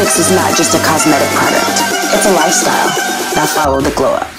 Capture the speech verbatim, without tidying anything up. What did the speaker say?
cosmetics is not just a cosmetic product. It's a lifestyle. Now follow the glow up.